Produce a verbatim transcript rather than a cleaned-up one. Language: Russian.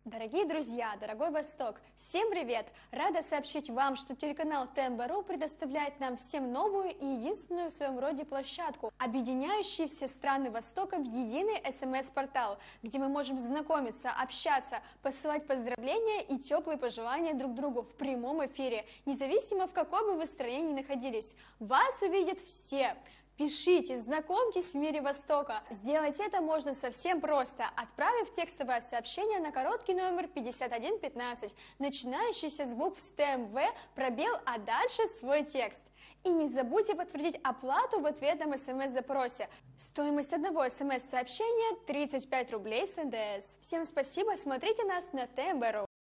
Дорогие друзья, дорогой Восток, всем привет! Рада сообщить вам, что телеканал ТМБ.ру предоставляет нам всем новую и единственную в своем роде площадку, объединяющую все страны Востока в единый СМС-портал, где мы можем знакомиться, общаться, посылать поздравления и теплые пожелания друг другу в прямом эфире, независимо в какой бы вы стране ни находились. Вас увидят все! Пишите, знакомьтесь в мире Востока. Сделать это можно совсем просто, отправив текстовое сообщение на короткий номер пятьдесят один пятнадцать, начинающийся с букв СТМВ, пробел, а дальше свой текст. И не забудьте подтвердить оплату в ответном СМС-запросе. Стоимость одного СМС-сообщения тридцать пять рублей с эн дэ эс. Всем спасибо, смотрите нас на ТМБ.ру.